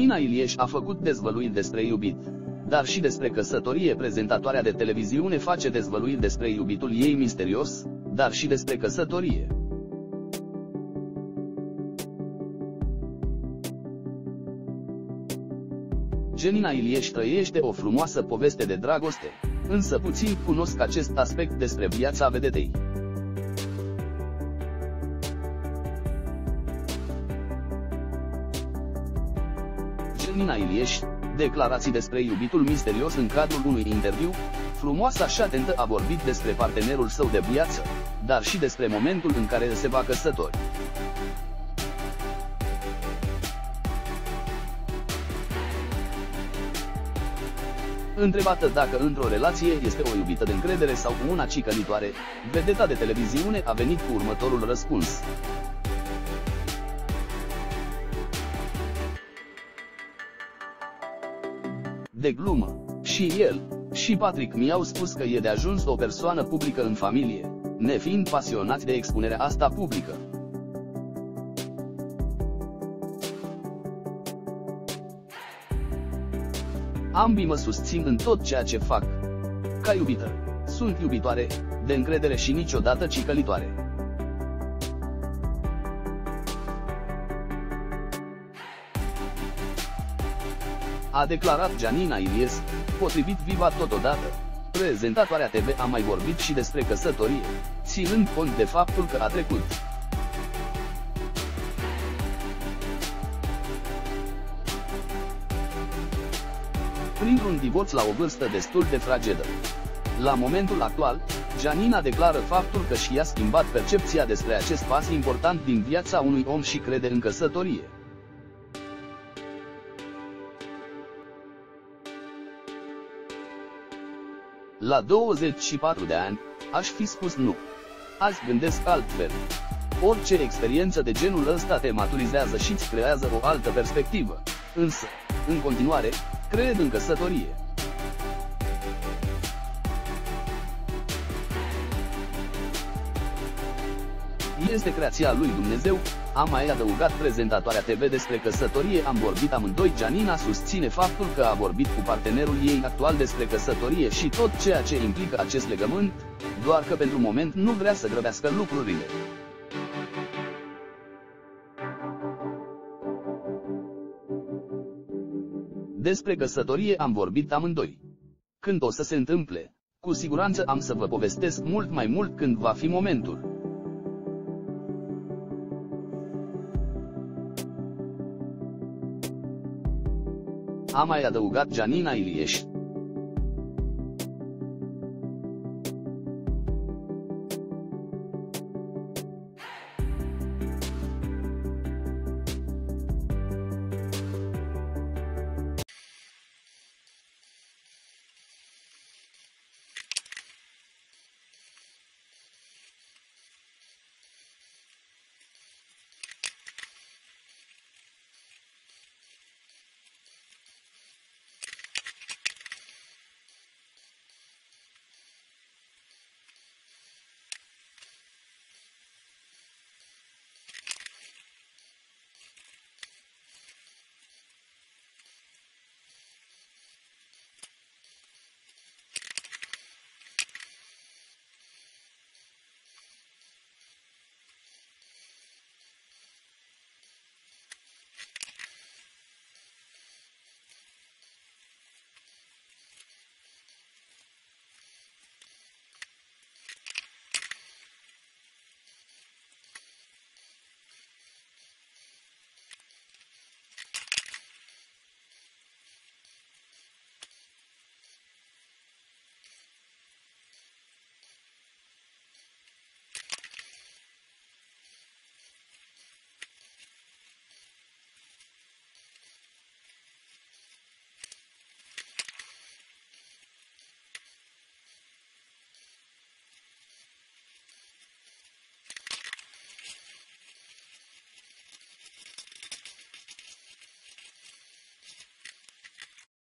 Gianina Ilieș a făcut dezvăluiri despre iubit, dar și despre căsătorie. Prezentatoarea de televiziune face dezvăluiri despre iubitul ei misterios, dar și despre căsătorie. Gianina Ilieș trăiește o frumoasă poveste de dragoste, însă puțin cunosc acest aspect despre viața vedetei. Gianina Ilieș, declarații despre iubitul misterios în cadrul unui interviu. Frumoasa și atentă a vorbit despre partenerul său de viață, dar și despre momentul în care se va căsători. Întrebată dacă într-o relație este o iubită de încredere sau una cicălitoare, vedeta de televiziune a venit cu următorul răspuns. De glumă, și el, și Patrick mi-au spus că e de ajuns o persoană publică în familie, nefiind pasionați de expunerea asta publică. Ambii mă susțin în tot ceea ce fac. Ca iubită, sunt iubitoare, de încredere și niciodată cicălitoare. A declarat Gianina Ilieș, potrivit Viva Totodată. Prezentatoarea TV a mai vorbit și despre căsătorie, ținând cont de faptul că a trecut printr-un divorț la o vârstă destul de fragedă. La momentul actual, Gianina declară faptul că și-a schimbat percepția despre acest pas important din viața unui om și crede în căsătorie. La 24 de ani, aș fi spus nu. Azi gândesc altfel. Orice experiență de genul ăsta te maturizează și îți creează o altă perspectivă. Însă, în continuare, cred în căsătorie. Este creația lui Dumnezeu, a mai adăugat prezentatoarea TV despre căsătorie. Am vorbit amândoi. Gianina susține faptul că a vorbit cu partenerul ei actual despre căsătorie și tot ceea ce implică acest legământ, doar că pentru moment nu vrea să grăbească lucrurile. Despre căsătorie am vorbit amândoi. Când o să se întâmple, cu siguranță am să vă povestesc mult mai mult când va fi momentul. A mai adăugat Gianina Ilieș.